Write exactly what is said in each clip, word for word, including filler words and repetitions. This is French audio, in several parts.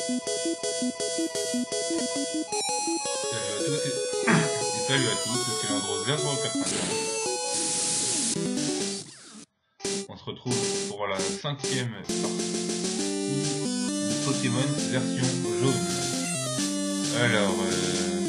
Salut à tous, c'est Andros pour le personnage. On se retrouve pour la cinquième partie de Pokémon version jaune. Alors, euh,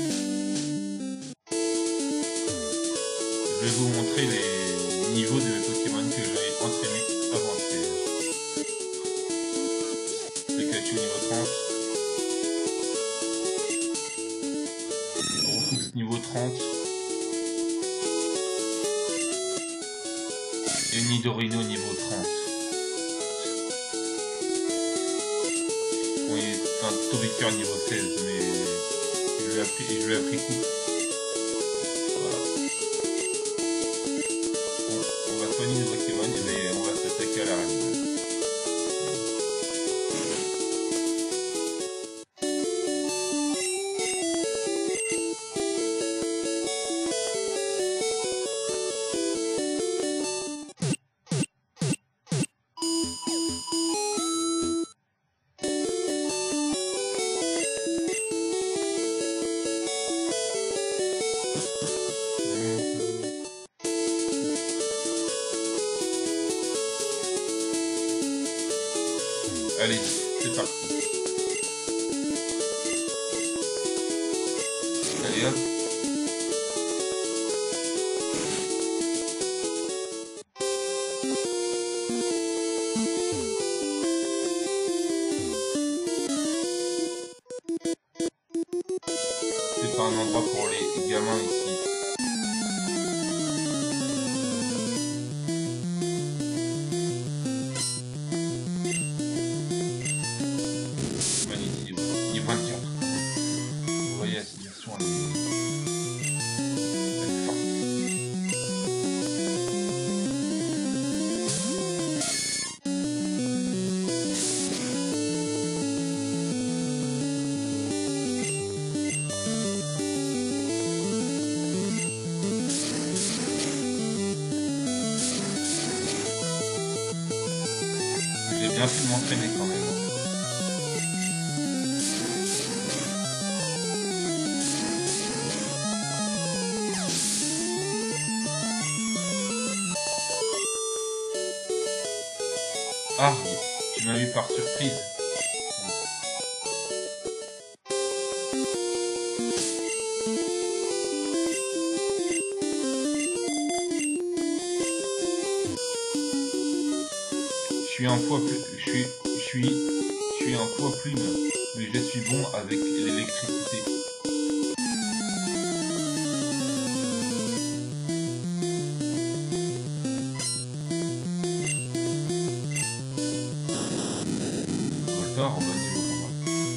je vais vous montrer les niveaux de mes Pokémon que j'ai entraînés avant-hier. Pikachu niveau trente. Rufus niveau trente. Et Nidorino niveau trente. Oui, c'est un Tobiker niveau seize, mais je lui ai appris, je lui ai appris coup. Voilà. Bon, on va soigner nos Pokémon et on va s'attaquer à la reine. Allez, c'est parti. Allez hop. C'est pas un endroit pour les gamins ici. J'ai bien pu m'entraîner quand même. Ah, tu m'as eu par surprise. Je suis un poids plus, je suis, je suis, je suis un poids plume, mais je suis bon avec l'électricité. Voltor en bas niveau combat.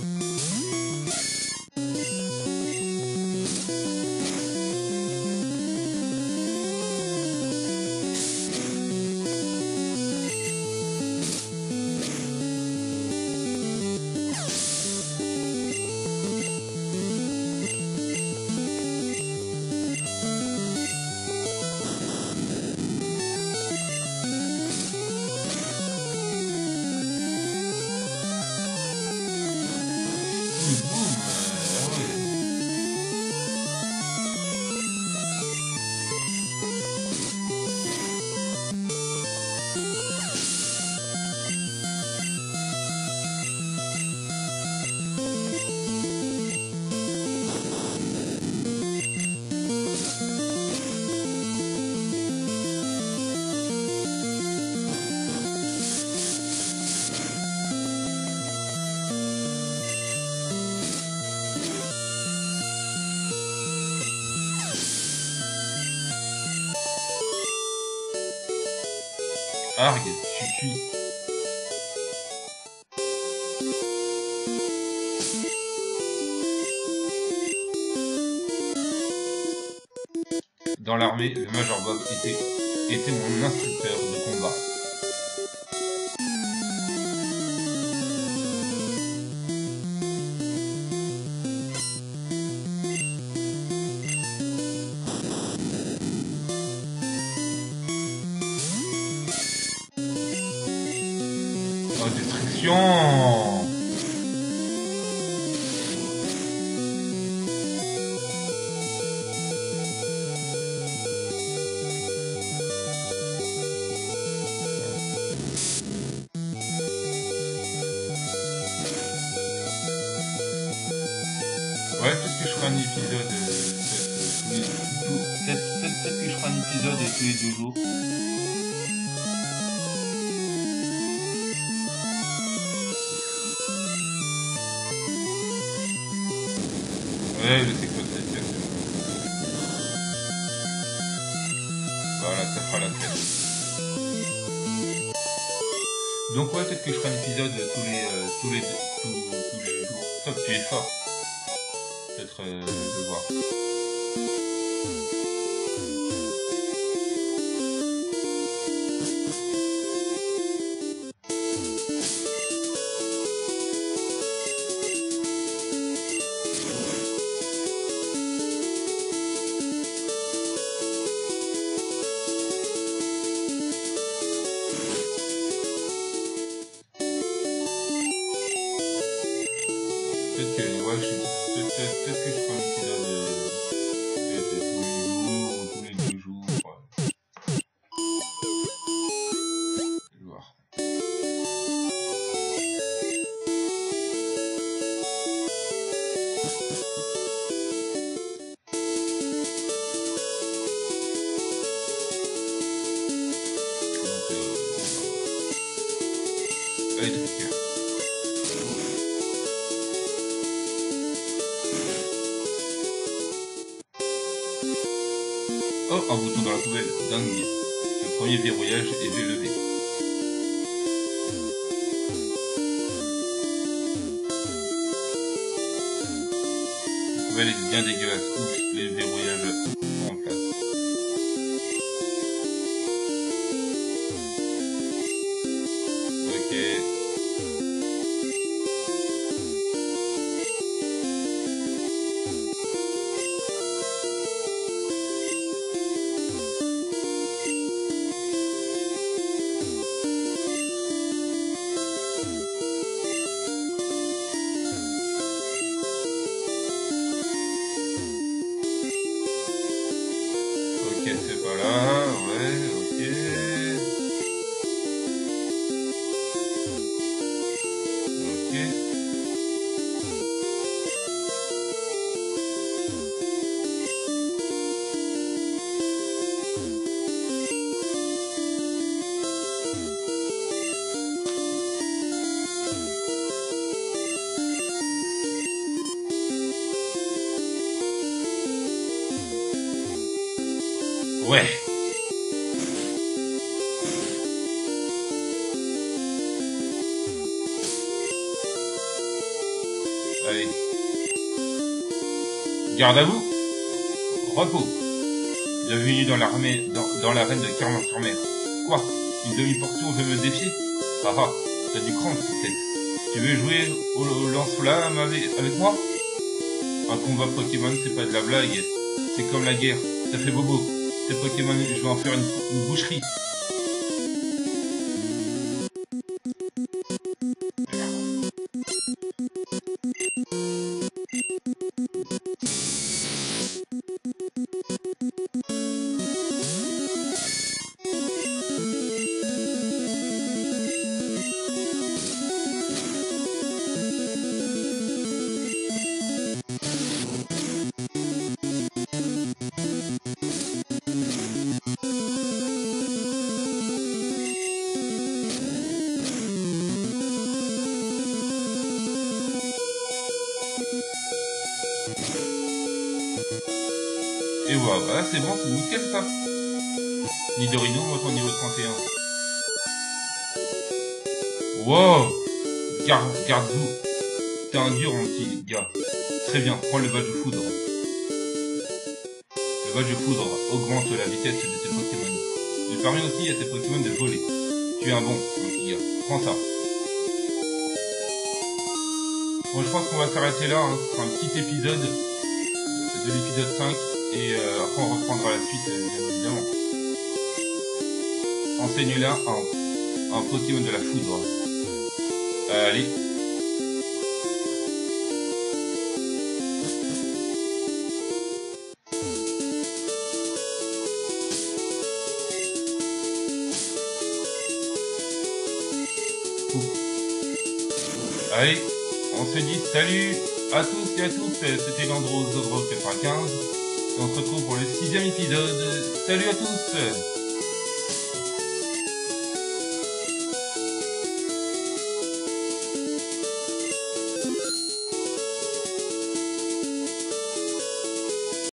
Arg, tu suis. Dans l'armée, le Major Bob était, était mon instructeur de combat. Oh, destruction! ferai un épisode. Euh, Peut-être peut peut que je ferai un épisode tous les deux jours. Ouais, je sais que c'est exactement. Voilà, ça fera la fête. Donc ouais, peut-être que je ferai un épisode tous les euh, tous les tous, tous les jours. Sauf que tu es fort. Peut-être euh, de voir. Peut-être que ouais, je peut-être peut-être peut-être que je ferai un épisode euh, peut-être tous les jours ou tous les deux jours. Ouais. Je vais voir. Donc euh, allez, tout est clair. Oh, un bouton dans la poubelle, dingue. Le premier verrouillage est levé. La poubelle est bien dégueulasse. Ouf, les verrouillages sont en place. Ok. Ok, c'est pas là, ouais, ok. Ok. Ouais. Allez. Garde à vous. Repos. Bienvenue dans l'armée, dans, dans l'arène de Clermont-sur-Mer. Quoi? Une demi-portion veut me défier? Ah ah, t'as du cran, peut-être. Tu veux jouer au, au lance-flamme avec, avec moi? Un combat Pokémon, c'est pas de la blague. C'est comme la guerre. Ça fait bobo. Ces Pokémon, je vais en faire une, une boucherie. Et voilà, voilà c'est bon, c'est nickel ça. Nidorino, moi ton niveau trente et un. Wow. Garde, garde-vous. T'es un dur mon petit gars. Très bien, prends le badge de foudre. Le badge de foudre augmente la vitesse de tes Pokémon. Il permet aussi à tes Pokémon de voler. Tu es un bon, mon petit gars. Prends ça. Bon, je pense qu'on va s'arrêter là. Hein. Ce sera un petit épisode de l'épisode cinq. Et euh, après on reprendra la suite, euh, bien évidemment. Enseigne-la un, un Pokémon de la foudre. Euh, allez. Allez, on se dit salut. à tous et à toutes, c'était Landro Zodro quatre-vingt-quinze, et on se retrouve pour le sixième épisode. Salut à tous!